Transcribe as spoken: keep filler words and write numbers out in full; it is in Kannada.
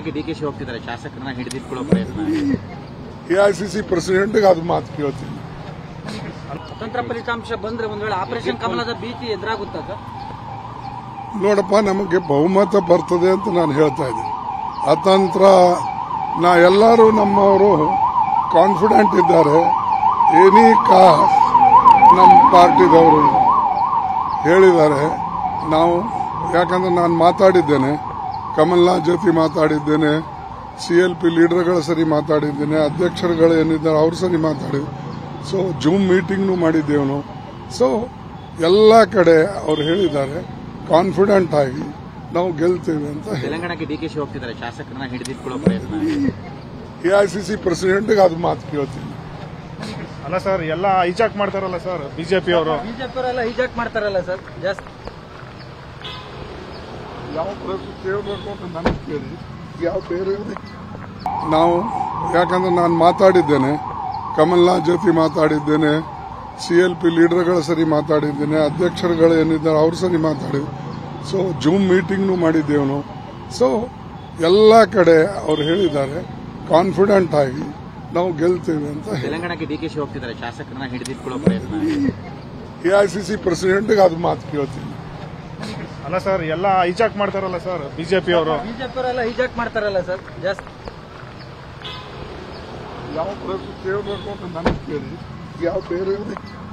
ತೆಲಂಗಾಣಕ್ಕೆ ಡಿ ಕೆ ಶಿ ಹೋಗ್ತಿದ್ದಾರೆ, ಶಾಸಕರನ್ನ ಹಿಡಿದಿಟ್ಕೊಳ್ಳೋ ಪ್ರಯತ್ನ. ಎಐಸಿಸಿ ಪ್ರೆಸಿಡೆಂಟ್ಗೆ ಅದು ಮಾತು ಕೇಳ್ತೀನಿ. ಸ್ವತಂತ್ರ ಫಲಿತಾಂಶ ಬಂದ್ರೆ ಒಂದ್ ವೇಳೆ ಆಪರೇಷನ್ ಕಮಲದ ಭೀತಿ ಎದುರಾಗುತ್ತಾ ಸರ್? ನೋಡಪ್ಪ, ನಮಗೆ ಬಹುಮತ ಬರ್ತದೆ ಅಂತ ನಾನು ಹೇಳ್ತಾ ಇದ್ದೀನಿ. ಅತಂತ್ರ ನಾ ಎಲ್ಲರೂ ನಮ್ಮವರು ಕಾನ್ಫಿಡೆಂಟ್ ಇದ್ದಾರೆ. ಎನಿ ಕಾಸ್ ನಮ್ಮ ಪಾರ್ಟಿದವರು ಹೇಳಿದ್ದಾರೆ. ನಾವು ಯಾಕಂದ್ರೆ ನಾನು ಮಾತಾಡಿದ್ದೇನೆ, ಕಮಲ್ನಾಥ್ ಜೊತೆ ಮಾತಾಡಿದ್ದೇನೆ, ಸಿ ಎಲ್ ಪಿ ಲೀಡರ್ಗಳ ಸರಿ ಮಾತಾಡಿದ್ದೇನೆ, ಅಧ್ಯಕ್ಷರುಗಳು ಏನಿದ್ದಾರೆ ಅವ್ರ ಸರಿ ಮಾತಾಡಿದ್ವಿ. ಸೊ ಜೂಮ್ ಮೀಟಿಂಗ್ನು ಮಾಡಿದ್ದೇವೆ ನಾವು. ಸೊ ಎಲ್ಲ ಕಡೆ ಅವ್ರು ಹೇಳಿದ್ದಾರೆ, ಕಾನ್ಫಿಡೆಂಟ್ ಆಗಿ ನಾವು ಗೆಲ್ತೇವೆ ಅಂತ. ತೆಲಂಗಾಣಕ್ಕೆ ಡಿ ಕೆ ಶಿ ಹೋಗ್ತಿದ್ದಾರೆ, ಶಾಸಕರನ್ನ ಹಿಡಿದಿಟ್ಕೊಳ್ಳೋ ಪ್ರಯತ್ನ. ಎಐಸಿಸಿ ಪ್ರೆಸಿಡೆಂಟ್ಗೆ ಅದು ಮಾತು ಕೇಳ್ತೀನಿ. ಅಲ್ಲ ಸರ್, ಎಲ್ಲ ಹೈಜಾಕ್ ಮಾಡ್ತಾರಲ್ಲ ಸರ್ ಬಿಜೆಪಿ ಅವರು. ಬಿಜೆಪಿ ಅವರೆಲ್ಲ ಹೈಜಾಕ್ ಮಾಡ್ತಾರಲ್ಲ ಸರ್ ಜಾಸ್ತಿ. ಯಾವ ಪ್ರಶ್ನೆ ಕೇಳಬೇಕು ಅಂತ ನನಗೆ ಕೇಳಿ. ಯಾವ ಬೇರೆ ನಾವು ಯಾಕಂದ್ರೆ ನಾನು ಮಾತಾಡಿದ್ದೇನೆ, ಕಮಲ್ನಾಥ್ ಜೊತೆ ಮಾತಾಡಿದ್ದೇನೆ, ಸಿ ಎಲ್ ಪಿ ಲೀಡರ್ಗಳ ಸರಿ ಮಾತಾಡಿದ್ದೇನೆ, ಅಧ್ಯಕ್ಷರುಗಳು ಏನಿದ್ದಾರೆ ಅವ್ರ ಸರಿ ಮಾತಾಡಿದ್ವಿ. ಸೊ ಜೂಮ್ ಮೀಟಿಂಗ್ನು ಮಾಡಿದ್ದೇವೆ ನಾವು. ಸೊ ಎಲ್ಲ ಕಡೆ ಅವ್ರು ಹೇಳಿದ್ದಾರೆ, ಕಾನ್ಫಿಡೆಂಟ್ ಆಗಿ ನಾವು ಗೆಲ್ತೇವೆ ಅಂತ. ತೆಲಂಗಾಣಕ್ಕೆ ಡಿ ಕೆ ಶಿ ಹೋಗ್ತಿದ್ದಾರೆ, ಶಾಸಕರನ್ನ ಹಿಡಿದಿಟ್ಕೊಳ್ಳೋ ಪ್ರಯತ್ನ. ಎಐಸಿಸಿ ಪ್ರೆಸಿಡೆಂಟ್ಗೆ ಅದು ಮಾತು ಕೇಳ್ತೀನಿ. ಅಲ್ಲ ಸರ್, ಎಲ್ಲ ಹೈಜಾಕ್ ಮಾಡ್ತಾರಲ್ಲ ಸರ್ ಬಿಜೆಪಿ ಅವರು. ಬಿಜೆಪಿ ಅವರೆಲ್ಲ ಹೈಜಾಕ್ ಮಾಡ್ತಾರಲ್ಲ ಸರ್ ಜಾಸ್ತಿ. ಯಾವ ಪ್ರಶ್ನೆ ಕೇಳಬೇಕು ಅಂತ ನನಗೆ ಕೇಳಿ. ಯಾವ ಬೇರೆ